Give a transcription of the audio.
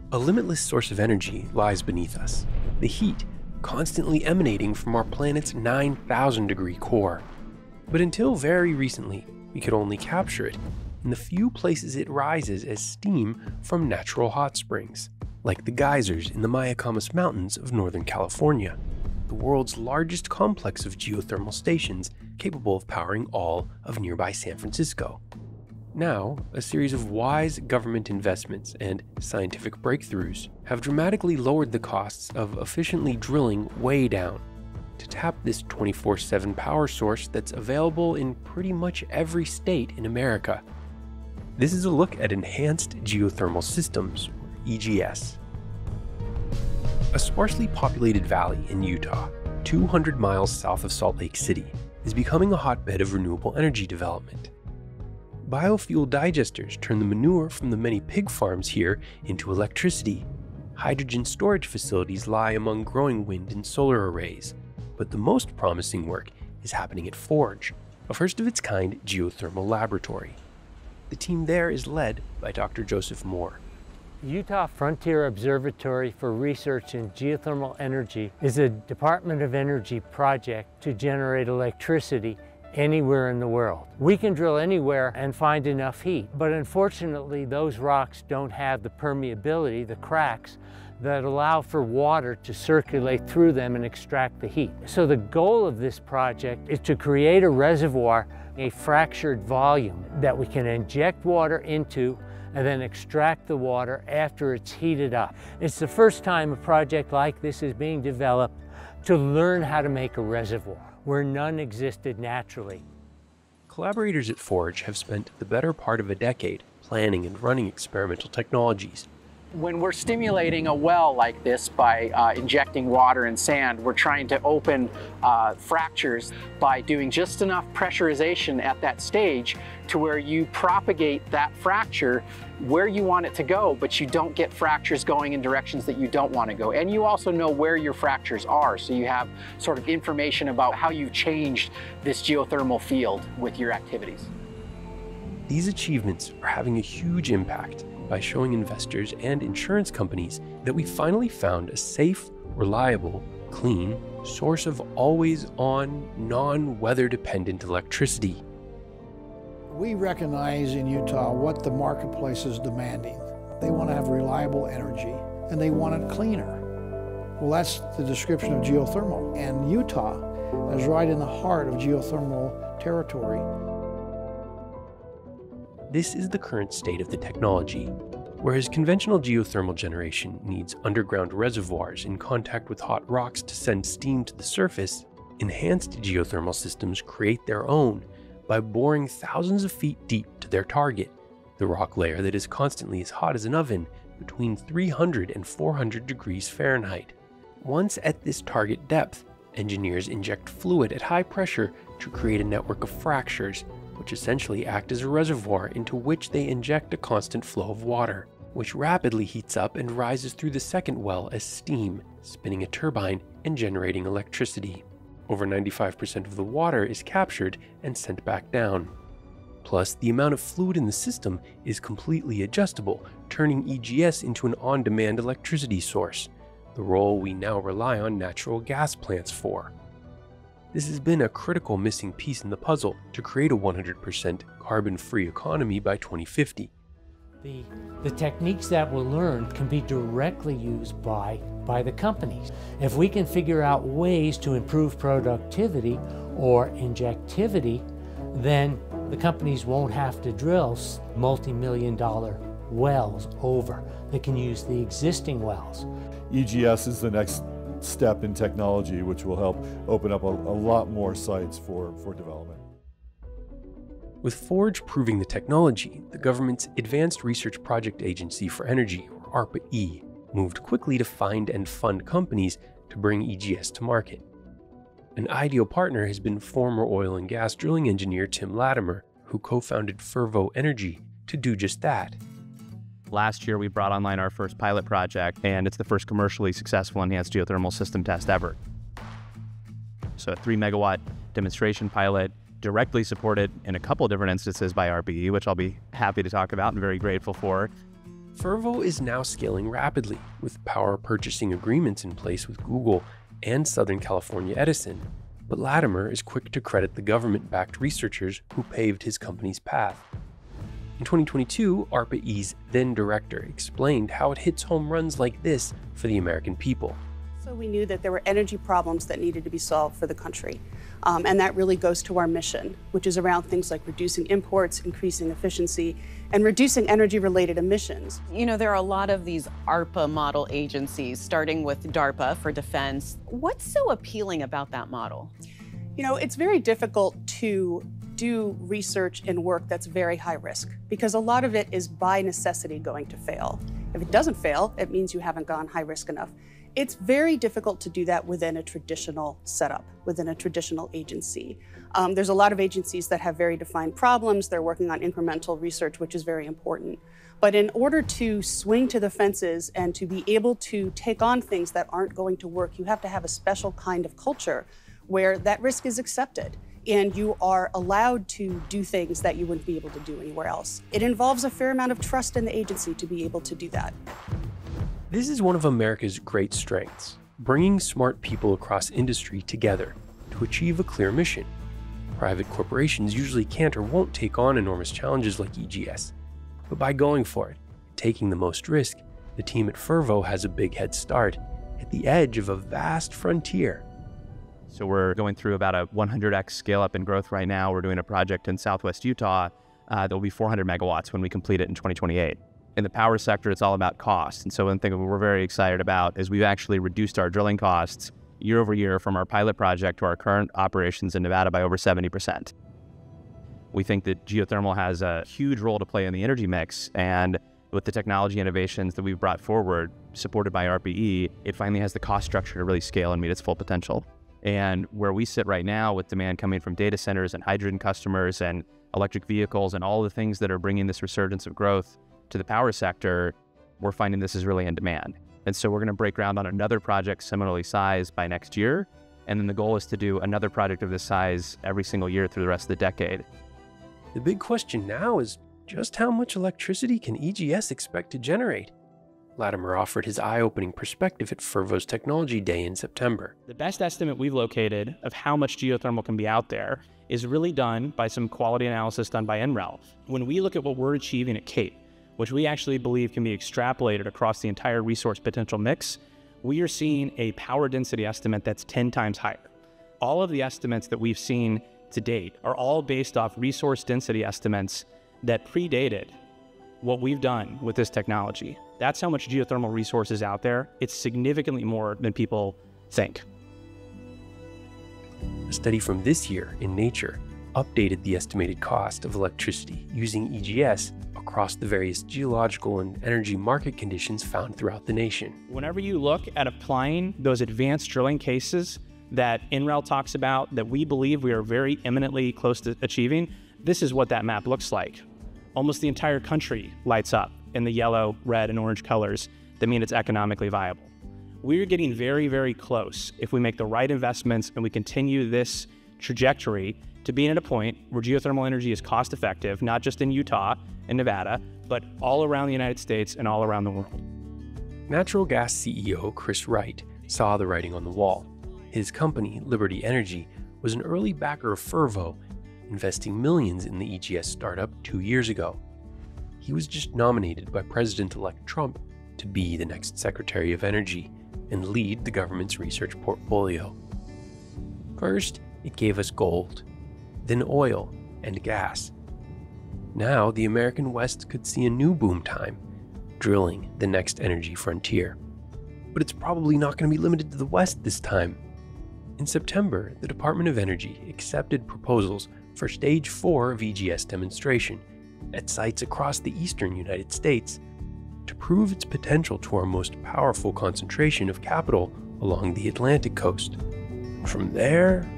A limitless source of energy lies beneath us, the heat constantly emanating from our planet's 9,000-degree core. But until very recently, we could only capture it in the few places it rises as steam from natural hot springs, like the Geysers in the Mayacamas Mountains of Northern California, the world's largest complex of geothermal stations capable of powering all of nearby San Francisco. Now, a series of wise government investments and scientific breakthroughs have dramatically lowered the costs of efficiently drilling way down to tap this 24/7 power source that's available in pretty much every state in America. This is a look at Enhanced Geothermal Systems, or EGS. A sparsely populated valley in Utah, 200 miles south of Salt Lake City, is becoming a hotbed of renewable energy development. Biofuel digesters turn the manure from the many pig farms here into electricity. Hydrogen storage facilities lie among growing wind and solar arrays. But the most promising work is happening at Forge, a first-of-its-kind geothermal laboratory. The team there is led by Dr. Joseph Moore. Utah Frontier Observatory for Research in Geothermal Energy is a Department of Energy project to generate electricity anywhere in the world. We can drill anywhere and find enough heat, but unfortunately those rocks don't have the permeability, the cracks, that allow for water to circulate through them and extract the heat. So the goal of this project is to create a reservoir, a fractured volume that we can inject water into and then extract the water after it's heated up. It's the first time a project like this is being developed to learn how to make a reservoir where none existed naturally. Collaborators at Forge have spent the better part of a decade planning and running experimental technologies. When we're stimulating a well like this by injecting water and sand, we're trying to open fractures by doing just enough pressurization at that stage to where you propagate that fracture where you want it to go, but you don't get fractures going in directions that you don't want to go. And you also know where your fractures are, so you have sort of information about how you've changed this geothermal field with your activities. These achievements are having a huge impact by showing investors and insurance companies that we finally found a safe, reliable, clean source of always-on, non-weather-dependent electricity. We recognize in Utah what the marketplace is demanding. They want to have reliable energy, and they want it cleaner. Well, that's the description of geothermal, and Utah is right in the heart of geothermal territory. This is the current state of the technology. Whereas conventional geothermal generation needs underground reservoirs in contact with hot rocks to send steam to the surface, enhanced geothermal systems create their own by boring thousands of feet deep to their target, the rock layer that is constantly as hot as an oven between 300 and 400 degrees Fahrenheit. Once at this target depth, engineers inject fluid at high pressure to create a network of fractures, which essentially act as a reservoir into which they inject a constant flow of water, which rapidly heats up and rises through the second well as steam, spinning a turbine and generating electricity. Over 95% of the water is captured and sent back down. Plus, the amount of fluid in the system is completely adjustable, turning EGS into an on-demand electricity source, the role we now rely on natural gas plants for. This has been a critical missing piece in the puzzle to create a 100% carbon-free economy by 2050. The techniques that we'll learn can be directly used by the companies. If we can figure out ways to improve productivity or injectivity, then the companies won't have to drill multi-million-dollar wells over. They can use the existing wells. EGS is the next step in technology, which will help open up a lot more sites for development. With Forge proving the technology, the government's Advanced Research Project Agency for Energy, or ARPA-E, moved quickly to find and fund companies to bring EGS to market. An ideal partner has been former oil and gas drilling engineer Tim Latimer, who co-founded Fervo Energy to do just that. Last year, we brought online our first pilot project, and it's the first commercially successful enhanced geothermal system test ever. So a 3-megawatt demonstration pilot, directly supported in a couple different instances by RPE, which I'll be happy to talk about and very grateful for. Fervo is now scaling rapidly, with power purchasing agreements in place with Google and Southern California Edison, but Latimer is quick to credit the government-backed researchers who paved his company's path. In 2022, ARPA-E's then director explained how it hits home runs like this for the American people. So we knew that there were energy problems that needed to be solved for the country. And that really goes to our mission, which is around things like reducing imports, increasing efficiency, and reducing energy-related emissions. You know, there are a lot of these ARPA model agencies, starting with DARPA for defense. What's so appealing about that model? You know, it's very difficult to do research and work that's very high risk, because a lot of it is by necessity going to fail. If it doesn't fail, it means you haven't gone high risk enough. It's very difficult to do that within a traditional setup, within a traditional agency. There's a lot of agencies that have very defined problems. They're working on incremental research, which is very important. But in order to swing to the fences and to be able to take on things that aren't going to work, you have to have a special kind of culture where that risk is accepted and you are allowed to do things that you wouldn't be able to do anywhere else. It involves a fair amount of trust in the agency to be able to do that. This is one of America's great strengths, bringing smart people across industry together to achieve a clear mission. Private corporations usually can't or won't take on enormous challenges like EGS, but by going for it, taking the most risk, the team at Fervo has a big head start at the edge of a vast frontier. So we're going through about a 100x scale up in growth right now. We're doing a project in Southwest Utah that will be 400 megawatts when we complete it in 2028. In the power sector, it's all about cost. And so one thing we're very excited about is we've actually reduced our drilling costs year over year from our pilot project to our current operations in Nevada by over 70%. We think that geothermal has a huge role to play in the energy mix, and with the technology innovations that we've brought forward, supported by ARPA-E, it finally has the cost structure to really scale and meet its full potential. And where we sit right now with demand coming from data centers and hydrogen customers and electric vehicles and all the things that are bringing this resurgence of growth to the power sector, we're finding this is really in demand. And so we're going to break ground on another project similarly sized by next year. And then the goal is to do another project of this size every single year through the rest of the decade. The big question now is just how much electricity can EGS expect to generate? Latimer offered his eye-opening perspective at Fervo's Technology Day in September. The best estimate we've located of how much geothermal can be out there is really done by some quality analysis done by NREL. When we look at what we're achieving at Cape, which we actually believe can be extrapolated across the entire resource potential mix, we are seeing a power density estimate that's 10 times higher. All of the estimates that we've seen to date are all based off resource density estimates that predated what we've done with this technology. That's how much geothermal resource is out there. It's significantly more than people think. A study from this year in Nature updated the estimated cost of electricity using EGS across the various geological and energy market conditions found throughout the nation. Whenever you look at applying those advanced drilling cases that NREL talks about, that we believe we are very imminently close to achieving, this is what that map looks like. Almost the entire country lights up in the yellow, red, and orange colors that mean it's economically viable. We're getting very, very close if we make the right investments and we continue this trajectory to being at a point where geothermal energy is cost effective, not just in Utah and Nevada, but all around the United States and all around the world. Natural gas CEO Chris Wright saw the writing on the wall. His company, Liberty Energy, was an early backer of Fervo, investing millions in the EGS startup 2 years ago. He was just nominated by President-elect Trump to be the next Secretary of Energy and lead the government's research portfolio. First, it gave us gold, then oil and gas. Now, the American West could see a new boom time, drilling the next energy frontier. But it's probably not going to be limited to the West this time. In September, the Department of Energy accepted proposals for Stage 4 of EGS demonstration at sites across the eastern United States to prove its potential to our most powerful concentration of capital along the Atlantic coast. From there,